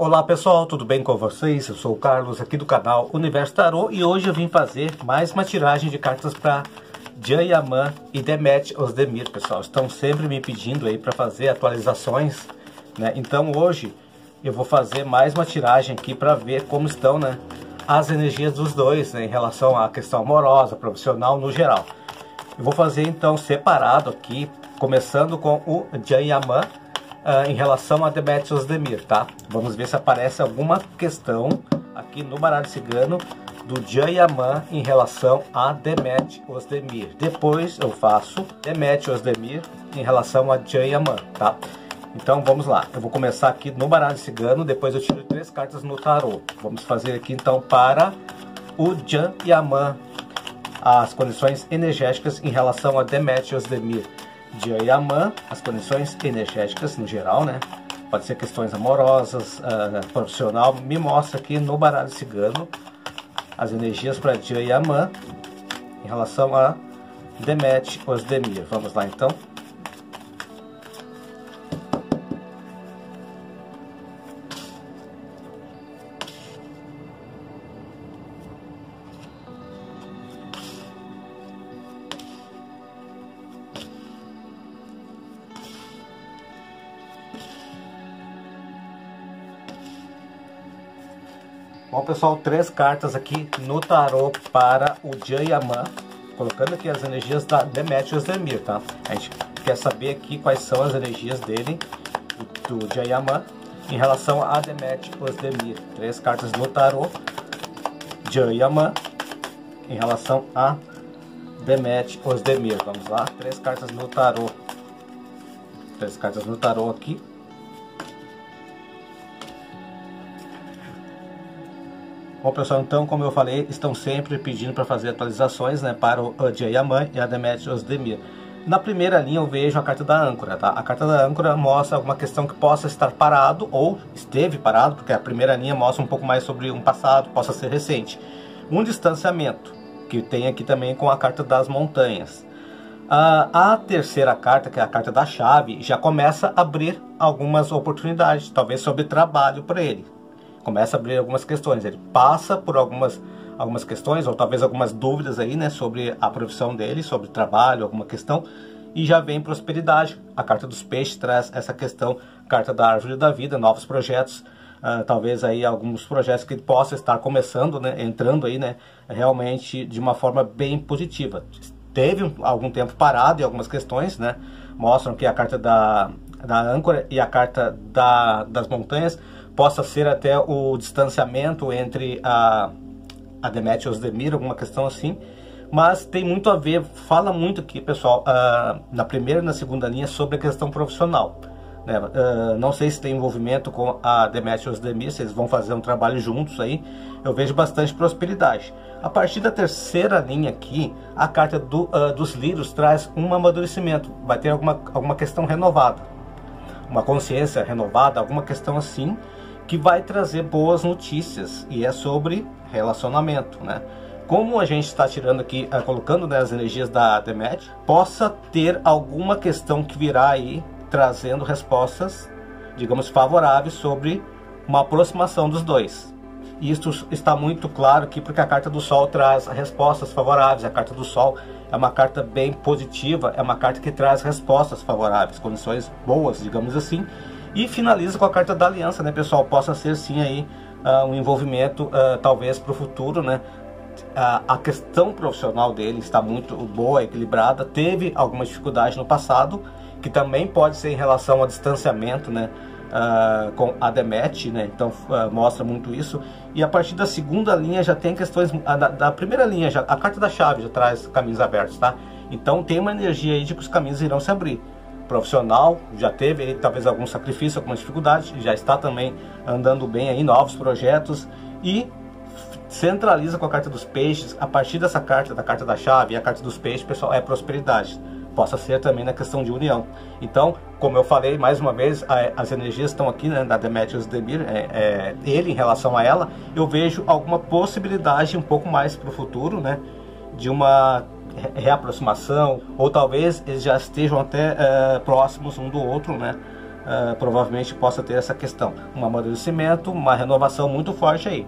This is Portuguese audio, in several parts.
Olá pessoal, tudo bem com vocês? Eu sou o Carlos aqui do canal Universo Tarô e hoje eu vim fazer mais uma tiragem de cartas para Jan Yaman e Demet Özdemir, pessoal. Estão sempre me pedindo aí para fazer atualizações, né? Então hoje eu vou fazer mais uma tiragem aqui para ver como estão, né, as energias dos dois, né, em relação à questão amorosa, profissional no geral. Eu vou fazer então separado aqui, começando com o Jan Yaman em relação a Demet Özdemir, tá? Vamos ver se aparece alguma questão aqui no baralho cigano do Jan Yaman em relação a Demet Özdemir. Depois eu faço Demet Özdemir em relação a Jan Yaman, tá? Então vamos lá, eu vou começar aqui no baralho cigano, depois eu tiro 3 cartas no tarô. Vamos fazer aqui então para o Jan Yaman as condições energéticas em relação a Demet Özdemir. Jan Yaman, as condições energéticas no geral, né? Pode ser questões amorosas, profissional. Me mostra aqui no baralho cigano as energias para Jan Yaman em relação a Demet Özdemir. Vamos lá então. Bom pessoal, 3 cartas aqui no tarô para o Jan Yaman, colocando aqui as energias da Demet Özdemir, tá? A gente quer saber aqui quais são as energias dele, do Jan Yaman, em relação a Demet Özdemir. 3 cartas no tarô, Jan Yaman, em relação a Demet Özdemir. Vamos lá, 3 cartas no tarô. 3 cartas no tarô aqui. Bom pessoal, então como eu falei, estão sempre pedindo para fazer atualizações, né, para o Jan Yaman e a Demet Özdemir. Na primeira linha eu vejo a carta da âncora, tá? A carta da âncora mostra alguma questão que possa estar parado ou esteve parado, porque a primeira linha mostra um pouco mais sobre um passado, possa ser recente. Um distanciamento, que tem aqui também com a carta das montanhas. A terceira carta, que é a carta da chave, já começa a abrir algumas oportunidades, talvez sobre trabalho para ele. Começa a abrir algumas questões, ele passa por algumas questões, ou talvez algumas dúvidas aí, né, sobre a profissão dele, sobre trabalho, alguma questão, e já vem prosperidade. A carta dos peixes traz essa questão, carta da árvore da vida, novos projetos, talvez aí alguns projetos que ele possa estar começando, né, entrando aí, né, realmente de uma forma bem positiva. Teve algum tempo parado em algumas questões, né, mostram que a carta da âncora e a carta das montanhas possa ser até o distanciamento entre a Demet Özdemir, alguma questão assim, mas tem muito a ver, fala muito aqui, pessoal, na primeira e na segunda linha sobre a questão profissional, né? Não sei se tem envolvimento com a Demet Özdemir, se eles vão fazer um trabalho juntos aí, eu vejo bastante prosperidade. A partir da terceira linha aqui, a carta dos lírios traz um amadurecimento, vai ter alguma questão renovada, uma consciência renovada, alguma questão assim, que vai trazer boas notícias, e é sobre relacionamento, né? Como a gente está tirando aqui, colocando, né, as energias da Demet, possa ter alguma questão que virá aí, trazendo respostas, digamos, favoráveis sobre uma aproximação dos dois. E isso está muito claro aqui, porque a carta do Sol traz respostas favoráveis. A carta do Sol é uma carta bem positiva, é uma carta que traz respostas favoráveis, condições boas, digamos assim. E finaliza com a carta da aliança, né, pessoal? Possa ser sim aí um envolvimento, talvez para o futuro, né? A questão profissional dele está muito boa, equilibrada. Teve alguma dificuldade no passado, que também pode ser em relação ao distanciamento, né, com a Demet, né? Então mostra muito isso. E a partir da segunda linha já tem questões, da primeira linha já, a carta da chave já traz caminhos abertos, tá? Então tem uma energia aí de que os caminhos irão se abrir. Profissional, já teve aí, talvez algum sacrifício, alguma dificuldade, já está também andando bem aí, novos projetos, e centraliza com a carta dos peixes. A partir dessa carta, da carta da chave e a carta dos peixes, pessoal, é prosperidade, possa ser também na questão de união. Então, como eu falei, mais uma vez, as energias estão aqui, né, da Demet Özdemir, ele em relação a ela, eu vejo alguma possibilidade um pouco mais para o futuro, né, de uma reaproximação, ou talvez eles já estejam até próximos um do outro, né, provavelmente possa ter essa questão, um amadurecimento, uma renovação muito forte aí.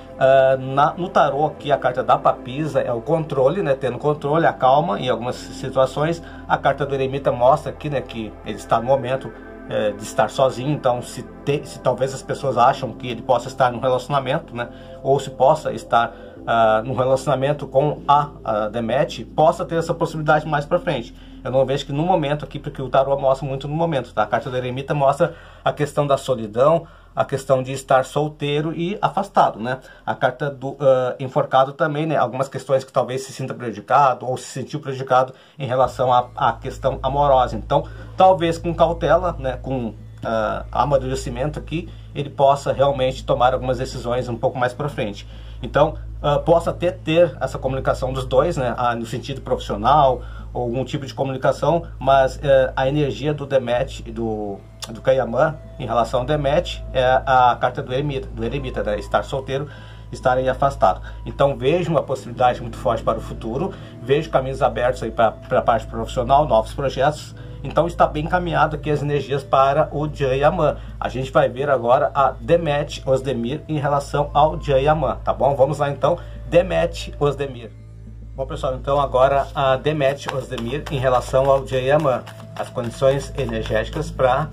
No tarô aqui, a carta da papisa é o controle, né, tendo controle, a calma em algumas situações. A carta do eremita mostra aqui, né, que ele está no momento de estar sozinho. Então se talvez as pessoas acham que ele possa estar num relacionamento, né, ou se possa estar num relacionamento com a Demet, possa ter essa possibilidade mais para frente. Eu não vejo que no momento aqui, porque o tarô mostra muito no momento, tá? A carta do eremita mostra a questão da solidão, a questão de estar solteiro e afastado, né? A carta do enforcado também, né? Algumas questões que talvez se sinta prejudicado ou se sentiu prejudicado em relação à questão amorosa. Então, talvez com cautela, né? Com amadurecimento aqui, ele possa realmente tomar algumas decisões um pouco mais para frente. Então, possa até ter essa comunicação dos dois, né? No sentido profissional ou algum tipo de comunicação, mas a energia do Demet e do Kayamã em relação ao Demet é a carta do eremita, né? Estar solteiro, estar aí afastado. Então vejo uma possibilidade muito forte para o futuro, vejo caminhos abertos aí para a parte profissional, novos projetos. Então está bem encaminhado aqui as energias para o Jayamã. A gente vai ver agora a Demet Özdemir em relação ao Jayamã, tá bom? Vamos lá então, Demet Özdemir. Bom pessoal, então agora a Demet Özdemir em relação ao Jayamã. As condições energéticas para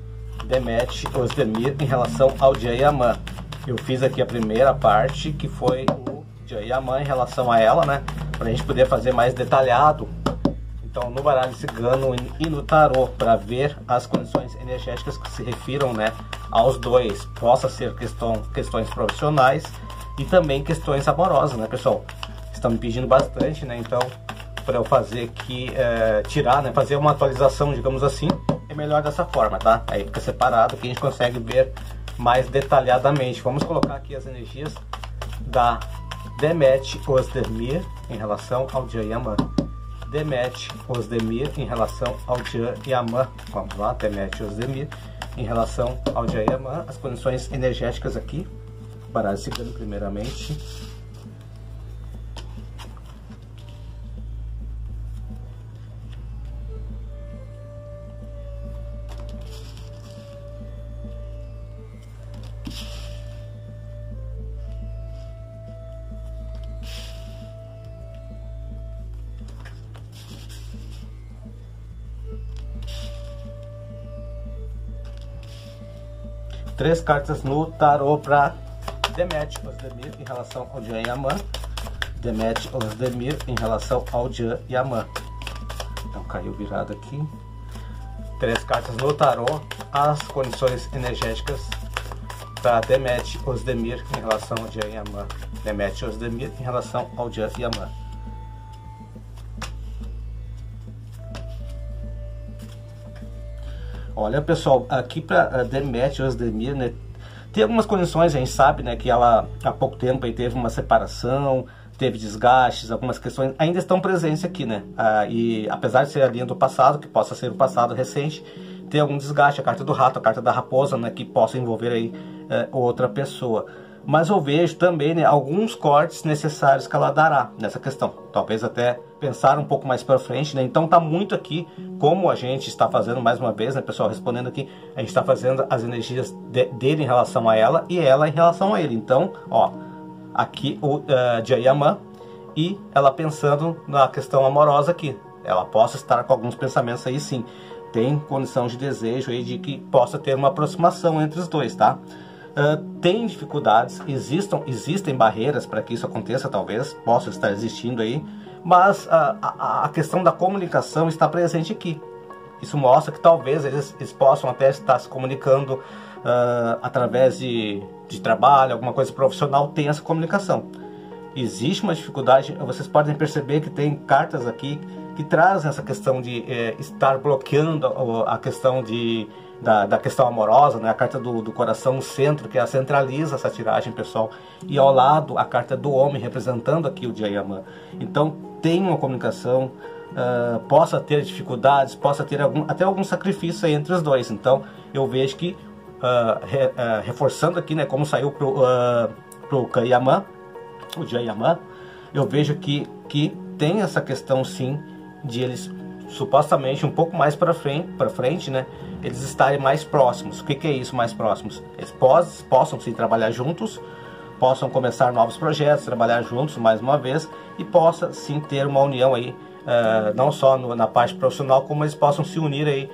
Demet Özdemir em relação ao Jayamã. Eu fiz aqui a primeira parte, que foi o Jayamã em relação a ela, né? Para a gente poder fazer mais detalhado. Então, no baralho cigano e no tarô, para ver as condições energéticas que se refiram, né, aos dois. Possa ser questões profissionais e também questões amorosas, né, pessoal? Estão me pedindo bastante, né? Então, para eu fazer aqui, tirar, né, fazer uma atualização, digamos assim, é melhor dessa forma, tá? Aí fica separado, que a gente consegue ver mais detalhadamente. Vamos colocar aqui as energias da Demet Özdemir em relação ao Jayamã. Demet Özdemir em relação ao Jayamã. Vamos lá, Demet Özdemir em relação ao Jayamã. As condições energéticas aqui. Baralho cigano primeiramente. Três cartas no tarô para Demet Özdemir em relação ao Jayamã. Demet Özdemir em relação ao Jayamã. Então caiu virado aqui. Três cartas no tarô. As condições energéticas para Demet Özdemir em relação ao Jayamã. Demet Özdemir em relação ao Jayamã. Olha pessoal, aqui para Demet Özdemir, né, tem algumas condições, a gente sabe, né, que ela há pouco tempo aí teve uma separação, teve desgastes, algumas questões ainda estão presentes aqui, né, e apesar de ser a linha do passado, que possa ser o passado recente, tem algum desgaste, a carta do rato, a carta da raposa, né, que possa envolver aí outra pessoa. Mas eu vejo também, né, alguns cortes necessários que ela dará nessa questão. Talvez até pensar um pouco mais para frente, né? Então tá muito aqui, como a gente está fazendo mais uma vez, né, pessoal, respondendo aqui, a gente está fazendo as energias dele em relação a ela e ela em relação a ele. Então, ó, aqui o Jayamã e ela pensando na questão amorosa aqui. Ela possa estar com alguns pensamentos aí, sim. Tem condição de desejo aí de que possa ter uma aproximação entre os dois, tá? Tem dificuldades, existem barreiras para que isso aconteça, talvez, possa estar existindo aí, mas a questão da comunicação está presente aqui. Isso mostra que talvez eles possam até estar se comunicando através de trabalho, alguma coisa profissional, tem essa comunicação. Existe uma dificuldade, vocês podem perceber que tem cartas aqui que trazem essa questão de estar bloqueando a questão da questão amorosa, né? A carta do coração no centro, que ela centraliza essa tiragem, pessoal, e ao lado a carta do homem representando aqui o Jayamã. Então tem uma comunicação, possa ter dificuldades, possa ter até algum sacrifício aí entre os dois. Então eu vejo que reforçando aqui, né, como saiu pro Kayamã, o Jayamã, eu vejo que tem essa questão sim de eles supostamente um pouco mais para frente, né, eles estarem mais próximos. O que é isso, mais próximos? Eles possam sim trabalhar juntos, possam começar novos projetos, trabalhar juntos mais uma vez, e possa sim ter uma união aí, não só na parte profissional, como eles possam se unir aí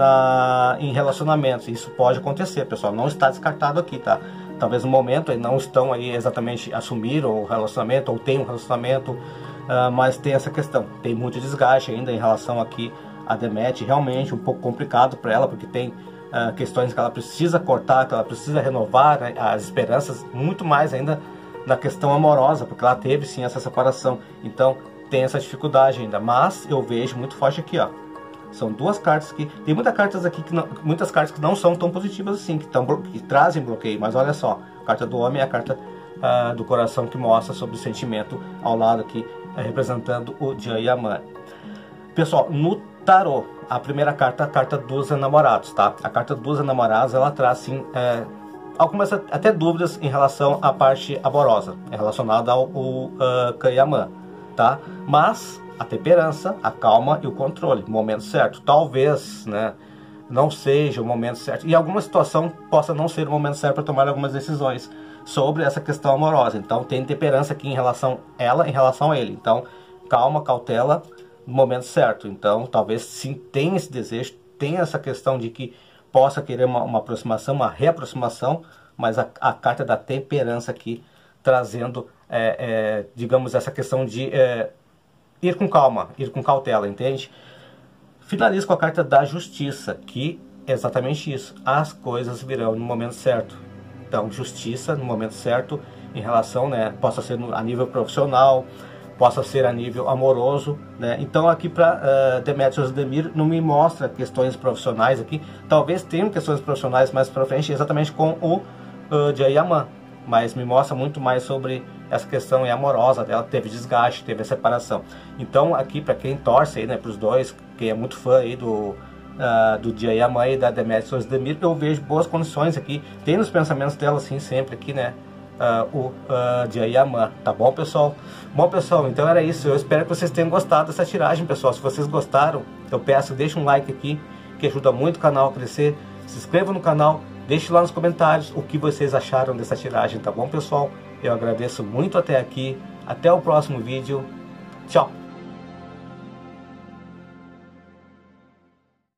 em relacionamentos. Isso pode acontecer, pessoal, não está descartado aqui, tá? Talvez no momento aí não estão aí exatamente assumiram o relacionamento, ou tem um relacionamento, mas tem essa questão, tem muito desgaste ainda em relação aqui a Demet, realmente um pouco complicado para ela, porque tem questões que ela precisa cortar, que ela precisa renovar, né, as esperanças, muito mais ainda na questão amorosa, porque ela teve sim essa separação, então tem essa dificuldade ainda, mas eu vejo muito forte aqui, ó. São duas cartas que tem muitas cartas que não são tão positivas assim, que trazem bloqueio, mas olha só, a carta do homem é a carta do coração, que mostra sobre o sentimento ao lado aqui, representando o Jan e a Man. Pessoal, no tarô, a primeira carta é a carta dos enamorados, tá? A carta dos enamorados, ela traz sim algumas até dúvidas em relação à parte amorosa, relacionada ao Kan e a Man, tá? Mas a temperança, a calma e o controle, o momento certo. Talvez, né, não seja o momento certo, e em alguma situação possa não ser o momento certo para tomar algumas decisões sobre essa questão amorosa. Então tem temperança aqui em relação a ela, em relação a ele. Então calma, cautela no momento certo. Então talvez sim tenha esse desejo, tenha essa questão de que possa querer uma aproximação, uma reaproximação, mas a carta da temperança aqui trazendo, digamos, essa questão de ir com calma, ir com cautela, entende? Finalizo com a carta da justiça, que é exatamente isso. As coisas virão no momento certo. Então, justiça no momento certo em relação, né, possa ser a nível profissional, possa ser a nível amoroso, né? Então aqui para Demetrios Ozdemir não me mostra questões profissionais aqui. Talvez tenham questões profissionais mais para frente, exatamente com o Jan e a Man, mas me mostra muito mais sobre essa questão amorosa dela, teve desgaste, teve a separação. Então aqui para quem torce aí, né, para os dois, quem é muito fã aí do Jan e a Man e da Demetrios Ozdemir, eu vejo boas condições aqui, tem nos pensamentos dela assim sempre aqui, né, o Jan e a Man, tá bom, pessoal? Bom, pessoal, então era isso. Eu espero que vocês tenham gostado dessa tiragem, pessoal. Se vocês gostaram, eu peço, deixe um like aqui, que ajuda muito o canal a crescer. Se inscreva no canal, deixe lá nos comentários o que vocês acharam dessa tiragem, tá bom, pessoal? Eu agradeço muito até aqui. Até o próximo vídeo. Tchau!